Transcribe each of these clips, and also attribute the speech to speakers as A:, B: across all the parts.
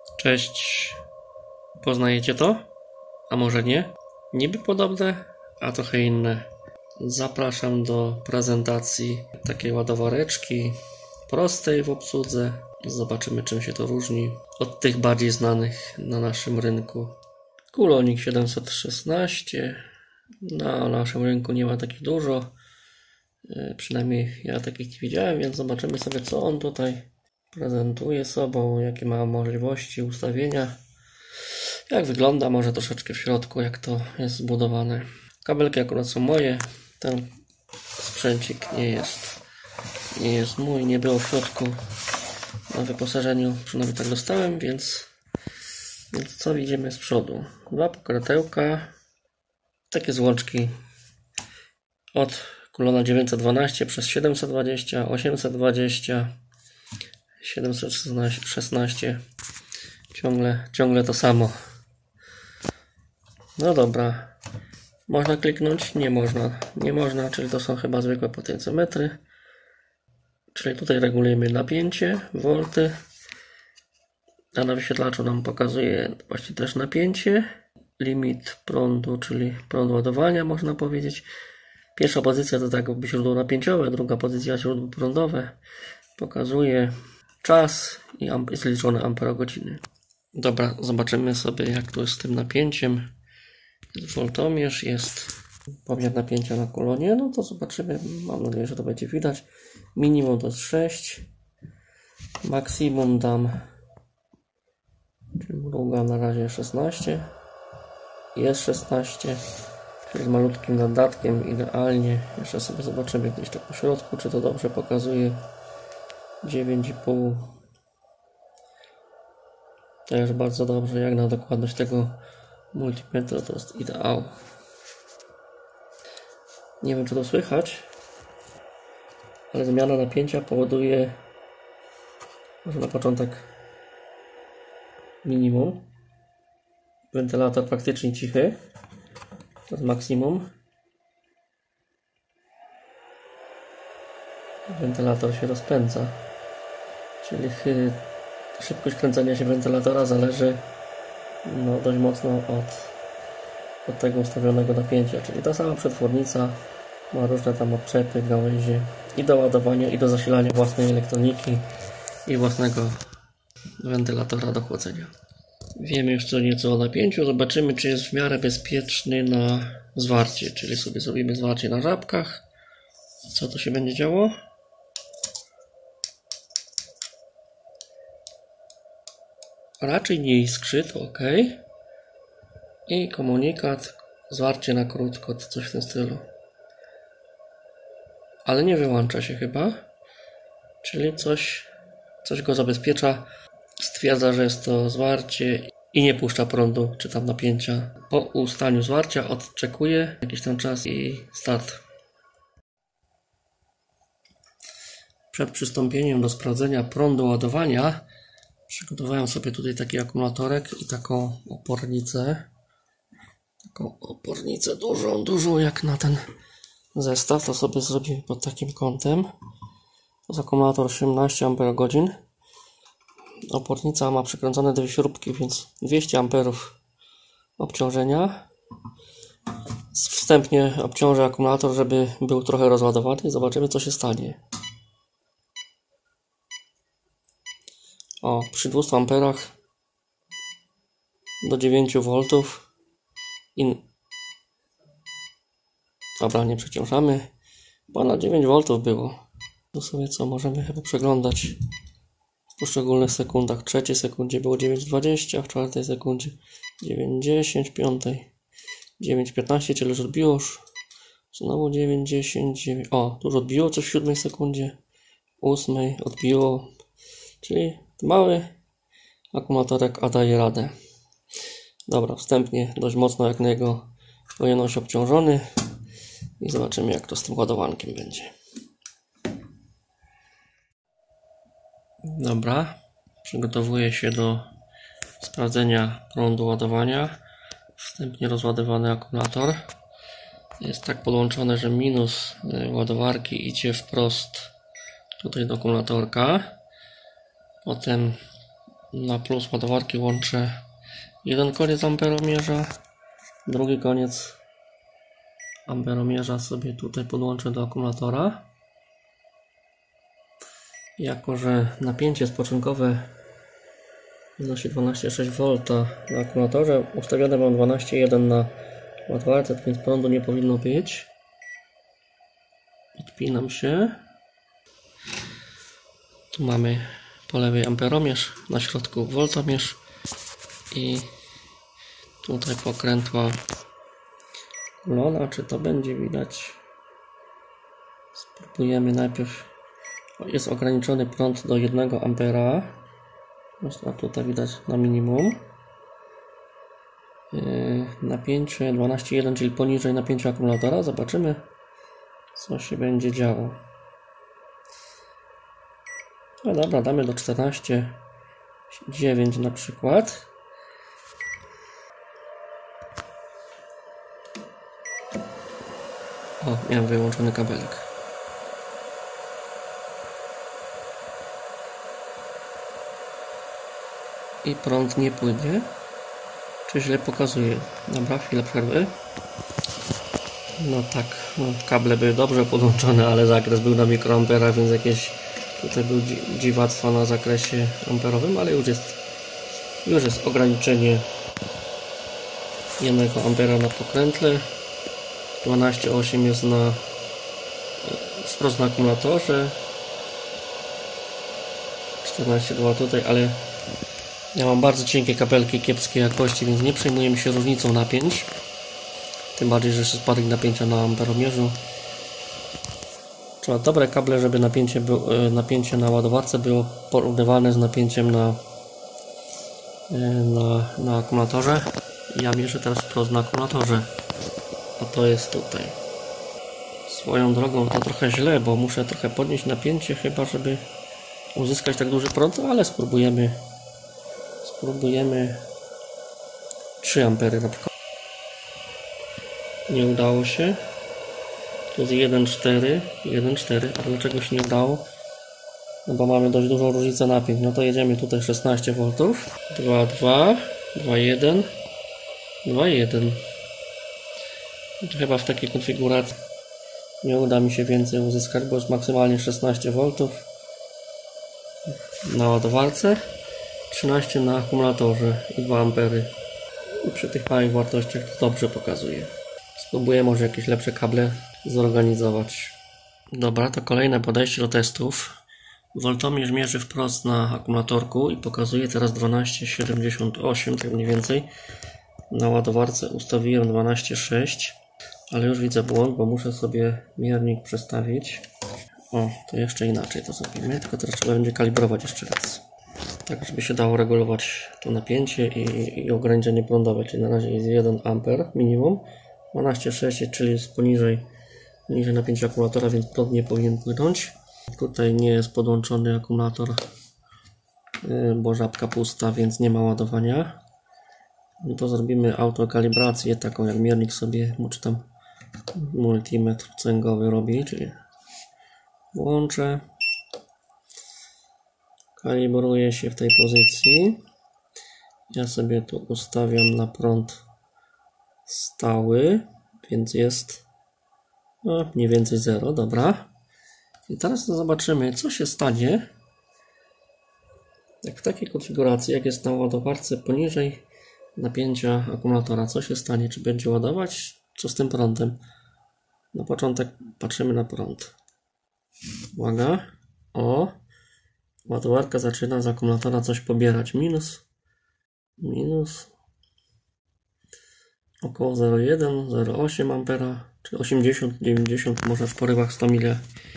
A: Cześć, poznajecie to? A może nie? Niby podobne, a trochę inne. Zapraszam do prezentacji takiej ładowareczki, prostej w obsłudze. Zobaczymy, czym się to różni od tych bardziej znanych na naszym rynku. Kulonik 716. Na naszym rynku nie ma takich dużo. Przynajmniej ja takich nie widziałem, więc zobaczymy sobie, co on tutaj prezentuje sobą, jakie ma możliwości ustawienia, jak wygląda, może troszeczkę w środku, jak to jest zbudowane. Kabelki akurat są moje, ten sprzęcik nie jest mój, nie było w środku na wyposażeniu, przynajmniej tak dostałem, więc co widzimy z przodu? Dwa pokrytełka, takie złączki od kulona 912 przez 720, 820, 716, ciągle to samo. No dobra, można kliknąć? Nie można, czyli to są chyba zwykłe potencjometry, czyli tutaj regulujemy napięcie, wolty, a na wyświetlaczu nam pokazuje właśnie też napięcie, limit prądu, czyli prąd ładowania, można powiedzieć. Pierwsza pozycja to tak jakby źródło napięciowe, druga pozycja źródło prądowe. Pokazuje czas i jest liczone amperogodziny. Dobra, zobaczymy sobie, jak to jest z tym napięciem. Jest woltomierz, jest pomiar napięcia na kulonie. No to zobaczymy, mam nadzieję, że to będzie widać. Minimum to jest 6. Maksimum dam, długa na razie 16. Jest 16. Czyli z malutkim nadatkiem, idealnie. Jeszcze sobie zobaczymy gdzieś tak po środku, czy to dobrze pokazuje. 9,5. Też bardzo dobrze, jak na dokładność tego multimetru to jest ideał. Nie wiem, czy to słychać, ale zmiana napięcia powoduje, może na początek minimum. Wentylator praktycznie cichy. To jest maksimum. Wentylator się rozpędza, czyli szybkość kręcenia się wentylatora zależy dość mocno od tego ustawionego napięcia, czyli ta sama przetwornica ma różne tam odczepy, gałęzie i do ładowania, i do zasilania własnej elektroniki i własnego wentylatora do chłodzenia. Wiemy już co nieco o napięciu, zobaczymy, czy jest w miarę bezpieczny na zwarcie, czyli sobie zrobimy zwarcie na żabkach. Co to się będzie działo? Raczej nie iskrzy, to ok. I komunikat, zwarcie na krótko, coś w tym stylu. Ale nie wyłącza się chyba, czyli coś go zabezpiecza. Stwierdza, że jest to zwarcie i nie puszcza prądu czy tam napięcia. Po ustaniu zwarcia odczekuje jakiś tam czas i start. Przed przystąpieniem do sprawdzenia prądu ładowania przygotowałem sobie tutaj taki akumulatorek i taką opornicę. Taką opornicę dużą jak na ten zestaw. To sobie zrobimy pod takim kątem. To jest akumulator 18 Ah. Opornica ma przykręcone dwie śrubki, więc 200 A obciążenia. Wstępnie obciążę akumulator, żeby był trochę rozładowany i zobaczymy, co się stanie. Przy 200 A do 9 V dobra, nie przeciążamy, bo na 9 V było. Tu sobie co możemy chyba przeglądać w poszczególnych sekundach. W trzeciej sekundzie było 9,20, w czwartej sekundzie 9,10, w piątej 9,15, czyli już odbiło już. Znowu 9,10, 9. Tu już odbiło coś w 7 sekundzie, w 8 odbiło, czyli mały akumulatorek, a daje radę. Dobra, wstępnie dość mocno jak na jego pojemność obciążony i zobaczymy, jak to z tym ładowankiem będzie. Dobra, przygotowuję się do sprawdzenia prądu ładowania. Wstępnie rozładowany akumulator jest tak podłączone, że minus ładowarki idzie wprost tutaj do akumulatorka. Potem Na plus ładowarki łączę jeden koniec amperomierza, drugi koniec amperomierza sobie tutaj podłączę do akumulatora. Jako że napięcie spoczynkowe wynosi 12,6 V na akumulatorze, ustawione mam 12,1 na ładowarce, więc prądu nie powinno być. Odpinam się. Tu mamy po lewej amperomierz, na środku voltomierz i tutaj pokrętła kulona. Czy to będzie widać? Spróbujemy najpierw. Jest ograniczony prąd do 1 A. A tutaj widać na minimum. Napięcie 12,1, czyli poniżej napięcia akumulatora. Zobaczymy, co się będzie działo. No dobra, damy do 14,9 na przykład. O, miałem wyłączony kabelek. I prąd nie płynie. Czy źle pokazuje? Dobra, chwilę przerwy. No tak, kable były dobrze podłączone, ale zakres był na mikroampera, więc jakieś tutaj był dziwactwo na zakresie amperowym, ale już jest ograniczenie 1 ampera na pokrętle. 12,8 jest wprost na akumulatorze. 14,2 tutaj, ale ja mam bardzo cienkie kabelki kiepskiej jakości, więc nie przejmujemy się różnicą napięć. Tym bardziej, że jest spadek napięcia na amperomierzu. Trzeba dobre kable, żeby napięcie na ładowarce było porównywalne z napięciem na akumulatorze. Ja mierzę teraz wprost na akumulatorze. A to jest tutaj. Swoją drogą to trochę źle, bo muszę trochę podnieść napięcie, chyba żeby uzyskać tak duży prąd, ale spróbujemy 3 ampery na przykład. Nie udało się. To jest 1,4. A dlaczego się nie udało? No bo mamy dość dużą różnicę napięć. No to jedziemy tutaj 16 V. 2,2, 2,1, 2,1. Chyba w takiej konfiguracji nie uda mi się więcej uzyskać, bo jest maksymalnie 16 V na ładowarce, 13 na akumulatorze i 2 ampery. I przy tych małych wartościach to dobrze pokazuje. Spróbuję może jakieś lepsze kable zorganizować. Dobra, to kolejne podejście do testów. Voltomierz mierzy wprost na akumulatorku i pokazuje teraz 12,78, tak mniej więcej. Na ładowarce ustawiłem 12,6, ale już widzę błąd, bo muszę sobie miernik przestawić. O, to jeszcze inaczej to zrobimy, tylko teraz trzeba będzie kalibrować jeszcze raz. Tak, żeby się dało regulować to napięcie i ograniczenie prądowe, czyli na razie jest 1 A minimum. 12,6, czyli jest poniżej napięcia akumulatora, więc prąd nie powinien płynąć. Tutaj nie jest podłączony akumulator, bo żabka pusta, więc nie ma ładowania. No to zrobimy autokalibrację, taką jak miernik sobie, czy tam multimetr cęgowy robi, czyli włączę, kalibruję się w tej pozycji. Ja sobie tu ustawiam na prąd stały, więc jest mniej więcej 0, dobra. I teraz zobaczymy, co się stanie, jak w takiej konfiguracji, jak jest na ładowarce poniżej napięcia akumulatora. Co się stanie? Czy będzie ładować? Co z tym prądem? Na początek patrzymy na prąd. Uwaga. O! Ładowarka zaczyna z akumulatora coś pobierać. Minus. Około 0,1, 0,8 ampera, czy 80, 90, może w porywach 100 mA.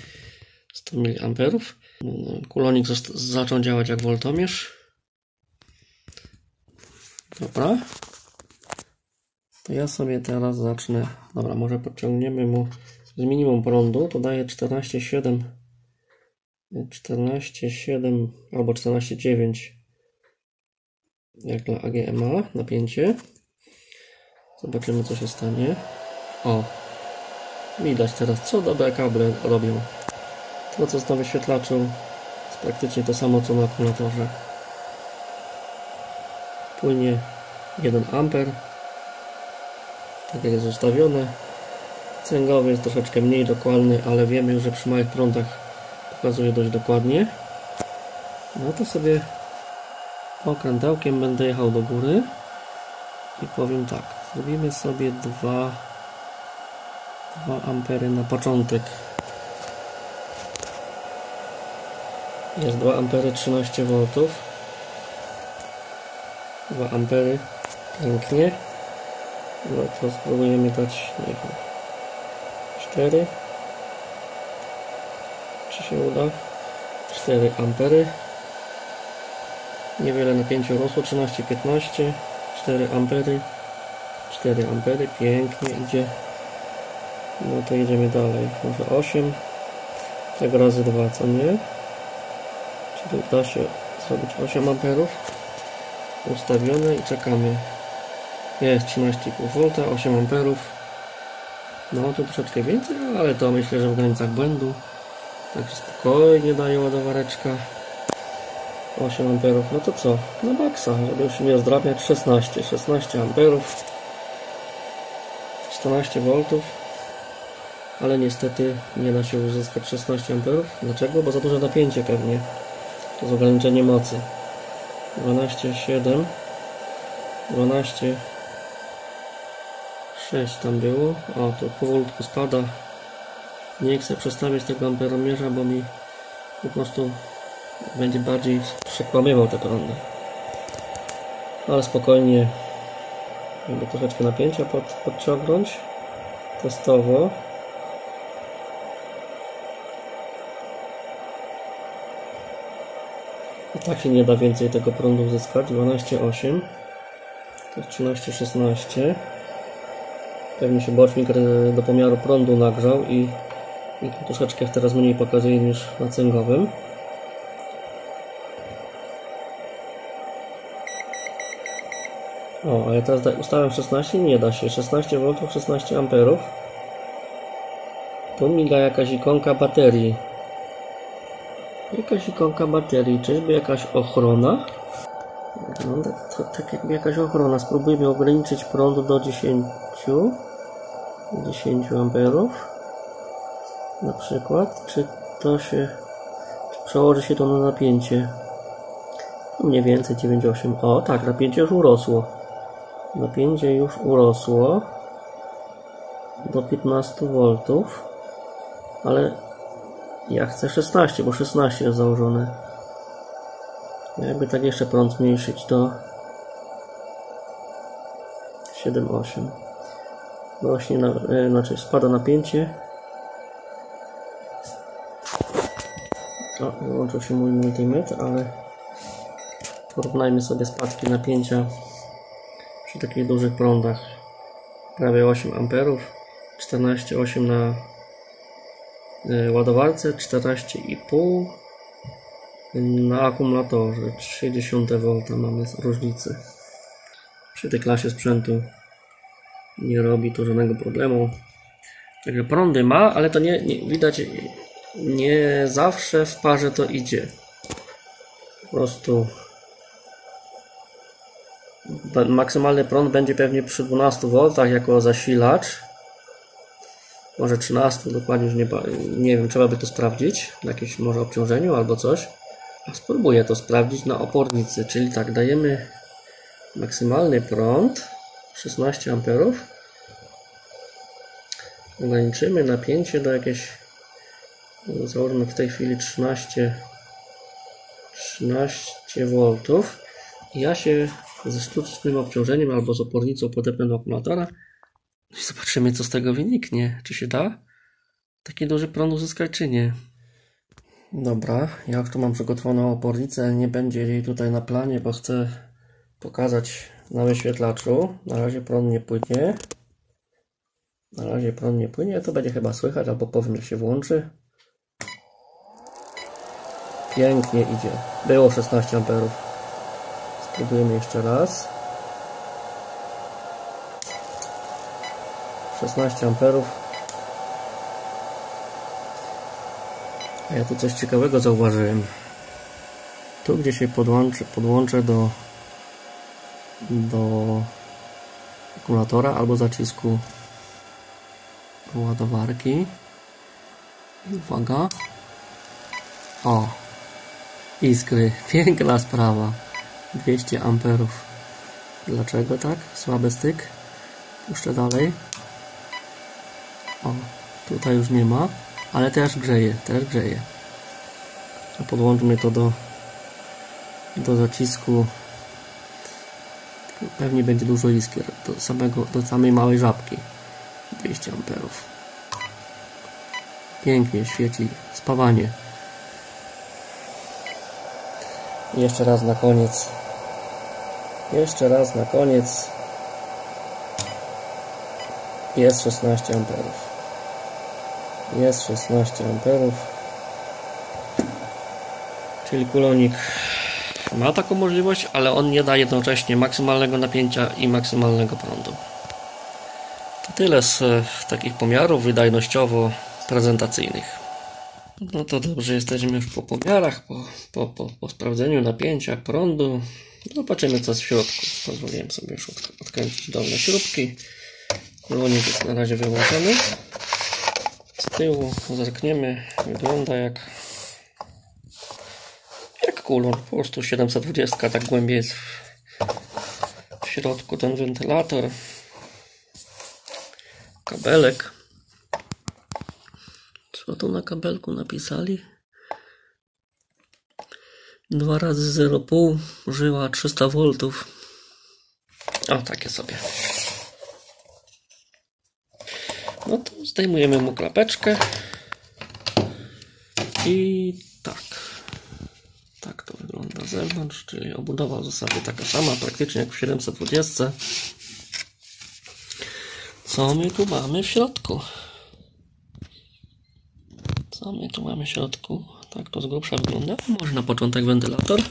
A: Kulonik zaczął działać jak voltomierz. Dobra. To ja sobie teraz zacznę. Dobra, może podciągniemy mu z minimum prądu. To daje 14,7 albo 14,9 jak dla AGMA napięcie. Zobaczymy, co się stanie. O, widać teraz, co dobre kable robią. To, co jest na wyświetlaczu, jest praktycznie to samo, co na akumulatorze. płynie 1 A, tak jak jest ustawione. Cęgowy jest troszeczkę mniej dokładny, ale wiemy już, że przy małych prądach pokazuje dość dokładnie. No to sobie okrętełkiem będę jechał do góry i powiem tak, zrobimy sobie 2 ampery na początek. Jest 2 ampery 13 V. 2 ampery, pięknie. No to spróbujemy dać, nie wiem, 4. Czy się uda? 4 ampery. Niewiele napięcie rosło, 13-15. 4 ampery. 4 ampery, pięknie idzie. No to jedziemy dalej. Może 8. Tak razy 2, co nie? Czyli da się zrobić 8 amperów. Ustawione i czekamy. Jest 13,5 V, 8 amperów. No to troszeczkę więcej, ale to myślę, że w granicach błędu. Także spokojnie daje ładowareczka. 8 amperów. No to co? Na maksa, żeby już nie rozdrabniać. 16 amperów. 14 V. Ale niestety nie da się uzyskać 16 amperów. Dlaczego? Bo za duże napięcie pewnie. To jest ograniczenie mocy. 12,7. 12,6 tam było. O, to powolutku spada. Nie chcę przestawiać tego amperomierza, bo mi po prostu będzie bardziej przekłamywał te prądy. Ale spokojnie, żeby troszeczkę napięcia podciągnąć testowo. I tak się nie da więcej tego prądu uzyskać. 12,8. To jest 13,16. Pewnie się bocznik do pomiaru prądu nagrzał i tu troszeczkę teraz mniej pokazuje niż na cęgowym. O, a ja teraz ustawiam 16, nie da się. 16 V, 16 amperów. Tu miga jakaś ikonka baterii. Jakaś ikonka baterii. Czyżby jakaś ochrona? Wygląda to tak jakby jakaś ochrona. Spróbujmy ograniczyć prąd do 10 amperów. Na przykład. Czy przełoży się to na napięcie? Mniej więcej 9,8. O tak, napięcie już urosło. Napięcie już urosło do 15 V. Ale ja chcę 16, bo 16 jest założone. Jakby tak jeszcze prąd zmniejszyć do 7,8. Rośnie, znaczy spada napięcie. O, wyłączył się mój multimetr, ale porównajmy sobie spadki napięcia przy takich dużych prądach. Prawie 8 amperów, 14,8 na ładowarce, 14,5 na akumulatorze, 0,3 V mamy różnicy. Przy tej klasie sprzętu nie robi to żadnego problemu. Także prądy ma, ale to nie widać, nie zawsze w parze to idzie. Po prostu maksymalny prąd będzie pewnie przy 12 V jako zasilacz. Może 13, dokładnie już nie wiem, trzeba by to sprawdzić na jakimś może obciążeniu albo coś. A spróbuję to sprawdzić na opornicy, czyli tak, dajemy maksymalny prąd 16 amperów. Ograniczymy napięcie do jakieś, załóżmy w tej chwili 13 V. I ja się ze sztucznym obciążeniem albo z opornicą podepnę do akumulatora i zobaczymy, co z tego wyniknie. Czy się da taki duży prąd uzyskać, czy nie. Dobra, ja już tu mam przygotowaną opornicę, nie będzie jej tutaj na planie, bo chcę pokazać na wyświetlaczu. Na razie prąd nie płynie. To będzie chyba słychać, albo powiem, że się włączy. Pięknie idzie. Było 16 amperów. Spróbujemy jeszcze raz. 16 amperów. A ja tu coś ciekawego zauważyłem. Tu gdzie się podłączę do akumulatora albo zacisku ładowarki. I uwaga. O! Iskry. Piękna sprawa. 200 amperów. Dlaczego tak? Słaby styk. Puszczę dalej. O! Tutaj już nie ma. Ale też grzeje. Też grzeje. A podłączmy to do zacisku. Pewnie będzie dużo iskier. Do samej małej żabki. 200 amperów. Pięknie świeci. Spawanie. Jeszcze raz na koniec. Jeszcze raz na koniec. Jest 16 amperów. Jest 16 amperów. Czyli kulonik ma taką możliwość, ale on nie da jednocześnie maksymalnego napięcia i maksymalnego prądu. To tyle z takich pomiarów wydajnościowo-prezentacyjnych. No to dobrze, jesteśmy już po pomiarach, po sprawdzeniu napięcia, prądu. Zobaczymy co jest w środku. Pozwoliłem sobie już odkręcić dolne śrubki. Kulonik jest na razie wyłączony. Z tyłu zerkniemy, wygląda jak kulon, po prostu 720, tak głębiej jest w środku ten wentylator. Kabelek. Co tu na kabelku napisali? 2 razy 0,5 żyła 300 V. O, takie sobie. No to zdejmujemy mu klapeczkę i tak. Tak to wygląda z zewnątrz, czyli obudowa w zasadzie taka sama, praktycznie jak w 720. Co my tu mamy w środku? Co my tu mamy w środku? Tak to z grubsza wygląda. Może na początek wentylator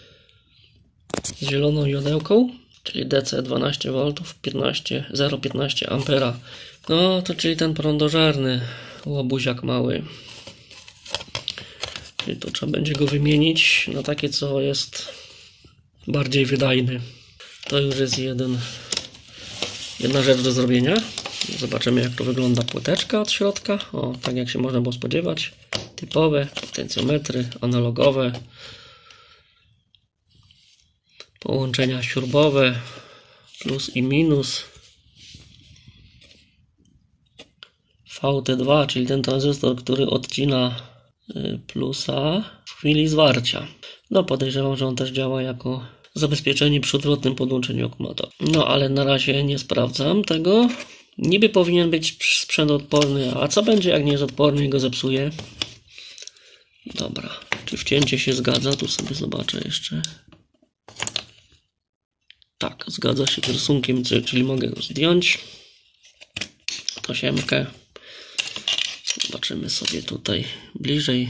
A: z zieloną jodełką, czyli DC 12 V, 0,15 A. No to czyli ten prądożerny łobuziak mały. Czyli to trzeba będzie go wymienić na takie, co jest bardziej wydajny. To już jest jedna rzecz do zrobienia. Zobaczymy jak to wygląda płyteczka od środka. O, tak jak się można było spodziewać. Typowe potencjometry analogowe. Połączenia śrubowe. Plus i minus. VT2, czyli ten tranzystor, który odcina plusa w chwili zwarcia. No podejrzewam, że on też działa jako zabezpieczenie przy odwrotnym podłączeniu akumulatora. No ale na razie nie sprawdzam tego. Niby powinien być sprzęt odporny, a co będzie jak nie jest odporny i go zepsuje? Dobra, czy wcięcie się zgadza? Tu sobie zobaczę jeszcze. Tak, zgadza się z rysunkiem, czyli mogę go zdjąć. Tasiemkę. Zobaczymy sobie tutaj bliżej.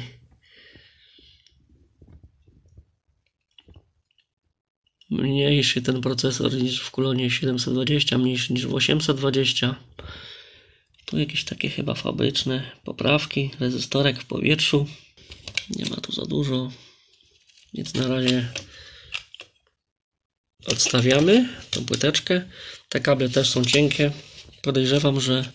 A: Mniejszy ten procesor niż w kulonie 720, mniejszy niż w 820. Tu jakieś takie chyba fabryczne poprawki. Rezystorek w powietrzu. Nie ma tu za dużo. Więc na razie odstawiamy tą płyteczkę. Te kable też są cienkie. Podejrzewam, że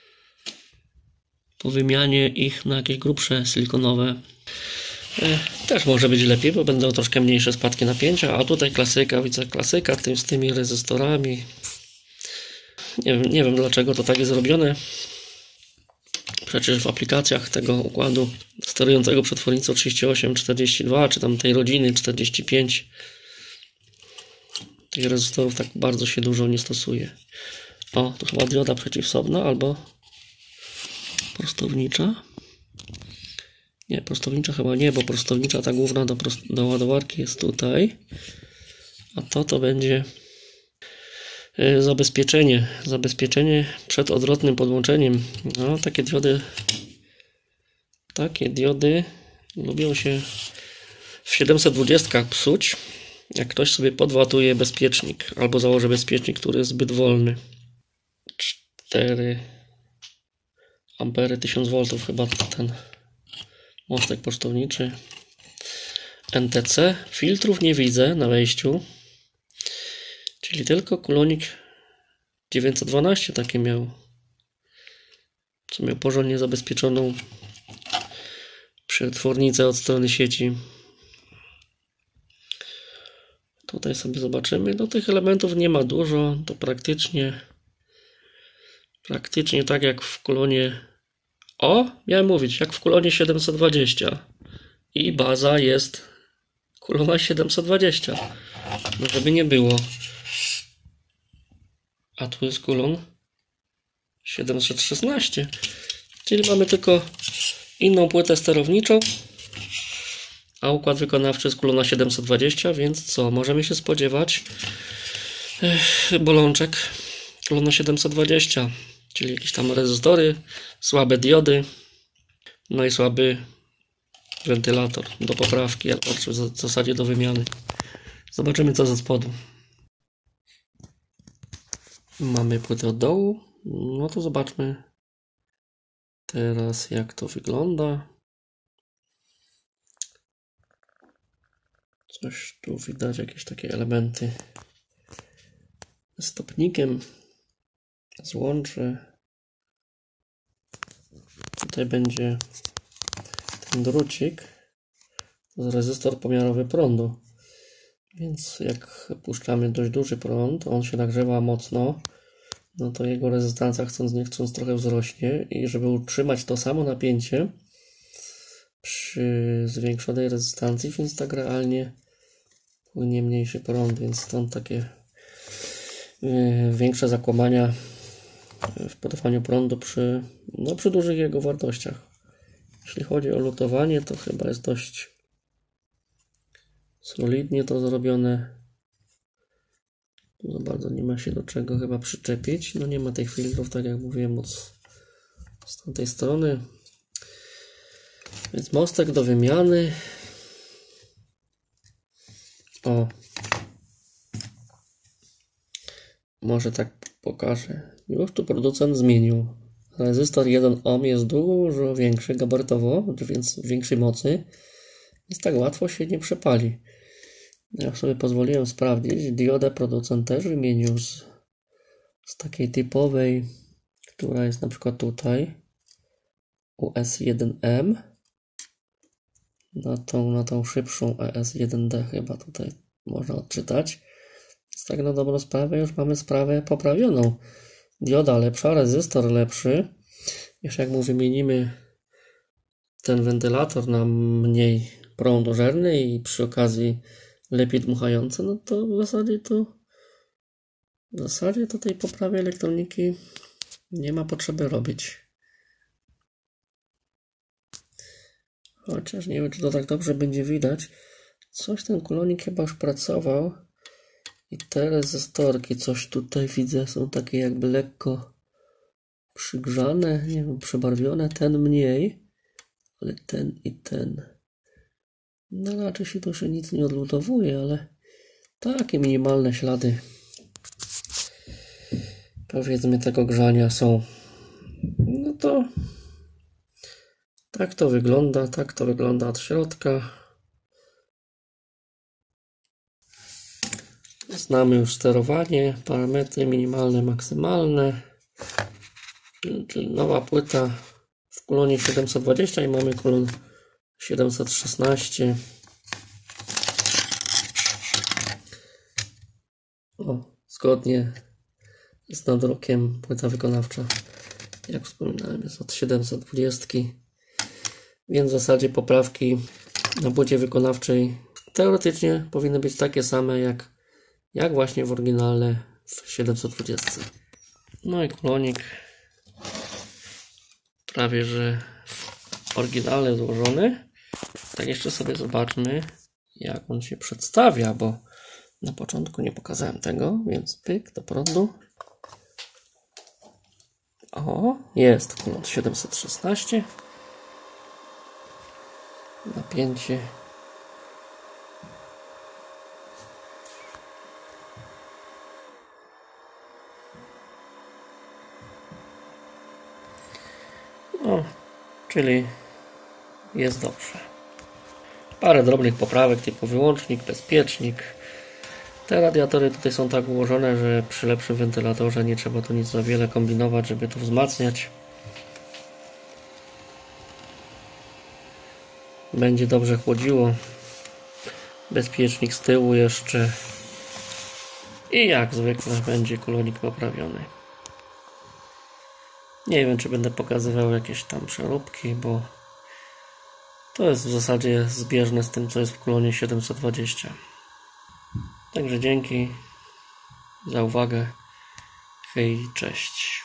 A: po wymianie ich na jakieś grubsze silikonowe też może być lepiej, bo będą troszkę mniejsze spadki napięcia, a tutaj klasyka, widzę klasyka z tymi rezystorami. Nie wiem dlaczego to tak jest zrobione. Przecież w aplikacjach tego układu sterującego przetwornicą 3842, czy tam tej rodziny 45, tych rezystorów tak bardzo się dużo nie stosuje. O, to chyba dioda przeciwsobna albo prostownicza. Nie, prostownicza chyba nie, bo prostownicza ta główna do ładowarki jest tutaj. A to będzie zabezpieczenie przed odwrotnym podłączeniem. No, takie diody lubią się w 720 psuć, jak ktoś sobie podwatuje bezpiecznik albo założy bezpiecznik, który jest zbyt wolny. 4 ampery, 1000 V chyba ten mostek prostowniczy. NTC. Filtrów nie widzę na wejściu. Czyli tylko kulonik 912 takie miał. Co miał porządnie zabezpieczoną przetwornicę od strony sieci. Tutaj sobie zobaczymy. No tych elementów nie ma dużo. To praktycznie tak jak w kulonie. Miałem mówić, jak w kulonie 720. I baza jest kulona 720. No żeby nie było. A tu jest kulon 716. Czyli mamy tylko inną płytę sterowniczą, a układ wykonawczy jest kulona 720, więc co? Możemy się spodziewać bolączek kulona 720, czyli jakieś tam rezystory, słabe diody, no i słaby wentylator do poprawki, albo w zasadzie do wymiany. Zobaczymy co ze spodu. Mamy płytę od dołu, no to zobaczmy teraz jak to wygląda. Coś tu widać, jakieś takie elementy z stopnikiem, złącze. Tutaj będzie ten drucik, to jest rezystor pomiarowy prądu. Więc jak puszczamy dość duży prąd, on się nagrzewa mocno, no to jego rezystancja chcąc nie chcąc trochę wzrośnie i żeby utrzymać to samo napięcie przy zwiększonej rezystancji, więc tak realnie płynie mniejszy prąd, więc stąd takie większe zakłamania w podawaniu prądu przy dużych jego wartościach. Jeśli chodzi o lutowanie, to chyba jest dość solidnie to zrobione. Tu za bardzo nie ma się do czego chyba przyczepić. No nie ma tych filtrów, tak jak mówiłem, z tamtej strony. Więc mostek do wymiany. Może tak pokażę. Już tu producent zmienił. Rezystor 1 ohm jest dużo większy gabarytowo, więc większej mocy. Więc tak łatwo się nie przepali. Ja sobie pozwoliłem sprawdzić. Diodę producent też wymienił z takiej typowej, która jest na przykład tutaj US1M na tą szybszą ES1D chyba tutaj można odczytać. Więc tak na dobrą sprawę już mamy sprawę poprawioną. Dioda lepsza, rezystor lepszy. Jeszcze jak mu wymienimy ten wentylator na mniej prądożerny i przy okazji lepiej dmuchający, no to w zasadzie to tej poprawy elektroniki nie ma potrzeby robić. Chociaż nie wiem, czy to tak dobrze będzie widać. Coś ten kulonik chyba już pracował i te rezystorki, coś tutaj widzę, są takie jakby lekko przygrzane, nie wiem, przebarwione. Ten mniej, ale ten i ten. No raczej się tu się nic nie odlutowuje, ale takie minimalne ślady, powiedzmy, tego grzania są. No to tak to wygląda od środka. Znamy już sterowanie, parametry minimalne, maksymalne. Czyli nowa płyta w kulonie 720 i mamy kulon 716. Zgodnie z nadrukiem płyta wykonawcza, jak wspominałem, jest od 720. Więc w zasadzie poprawki na płycie wykonawczej teoretycznie powinny być takie same jak właśnie w oryginale w 720. No i kulonik prawie że w oryginale złożony. Tak jeszcze sobie zobaczmy, jak on się przedstawia, bo na początku nie pokazałem tego, więc pyk do prądu. Jest kulon 716. Napięcie. Czyli jest dobrze. Parę drobnych poprawek typu wyłącznik, bezpiecznik, Te radiatory tutaj są tak ułożone, że przy lepszym wentylatorze nie trzeba tu nic za wiele kombinować, żeby to wzmacniać. Będzie dobrze chłodziło. Bezpiecznik z tyłu jeszcze. I jak zwykle będzie kulonik poprawiony. Nie wiem, czy będę pokazywał jakieś tam przeróbki, bo to jest w zasadzie zbieżne z tym, co jest w kulonie 720. Także dzięki za uwagę. Hej, cześć.